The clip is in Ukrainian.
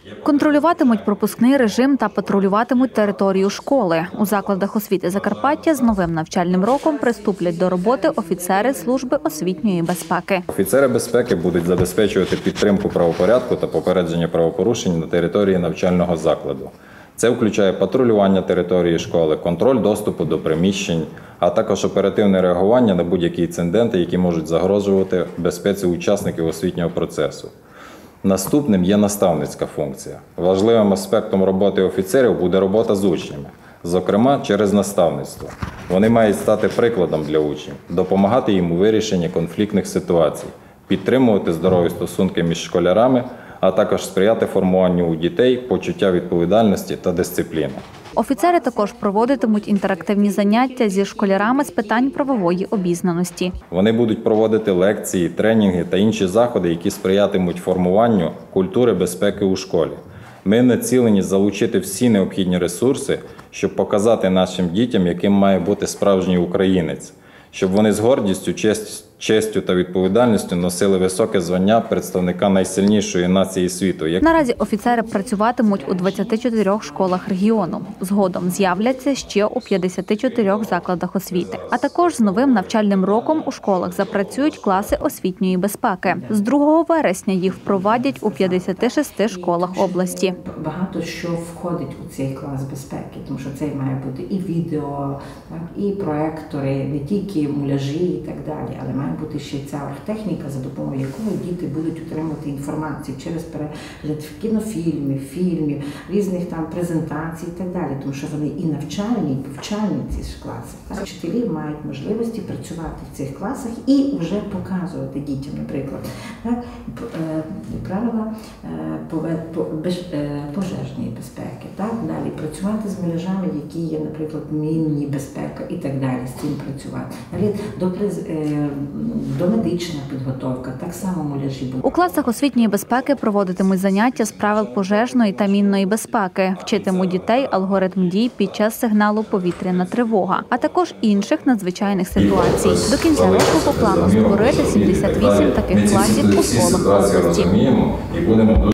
Контролюватимуть пропускний режим та патрулюватимуть територію школи. У закладах освіти Закарпаття з новим навчальним роком приступлять до роботи офіцери Служби освітньої безпеки. Офіцери безпеки будуть забезпечувати підтримку правопорядку та попередження правопорушень на території навчального закладу. Це включає патрулювання території школи, контроль доступу до приміщень, а також оперативне реагування на будь-які інциденти, які можуть загрожувати безпеці учасників освітнього процесу. Наступним є наставницька функція. Важливим аспектом роботи офіцерів буде робота з учнями, зокрема через наставництво. Вони мають стати прикладом для учнів, допомагати їм у вирішенні конфліктних ситуацій, підтримувати здорові стосунки між школярами, а також сприяти формуванню у дітей почуття відповідальності та дисципліни. Офіцери також проводитимуть інтерактивні заняття зі школярами з питань правової обізнаності. Вони будуть проводити лекції, тренінги та інші заходи, які сприятимуть формуванню культури безпеки у школі. Ми націлені залучити всі необхідні ресурси, щоб показати нашим дітям, яким має бути справжній українець, щоб вони з гордістю, честю та відповідальністю носили високе звання представника найсильнішої нації світу. Наразі офіцери працюватимуть у 24 школах регіону. Згодом з'являться ще у 54 закладах освіти. А також з новим навчальним роком у школах запрацюють класи освітньої безпеки. З 2 вересня їх впровадять у 56 школах області. Багато що входить у цей клас безпеки, тому що це має бути і відео, і проектори, не тільки муляжі і так далі, але має бути ще ця техніка, за допомогою якої діти будуть отримувати інформацію через перегляд кінофільмів, фільмів, різних там презентацій і так далі, тому що вони і навчальні, і повчальні ці ж класи. Вчителі мають можливості працювати в цих класах і вже показувати дітям, наприклад, правила пожежної безпеки, далі працювати з муляжами, які є, наприклад, мінні безпека і так далі, з цим працювати. Домедична підготовка, так само муляжі будуть. У класах освітньої безпеки проводитимуть заняття з правил пожежної та мінної безпеки, вчитимуть дітей алгоритм дій під час сигналу «Повітряна тривога», а також інших надзвичайних ситуацій. До кінця року по плану створити 78 таких класів у школах області.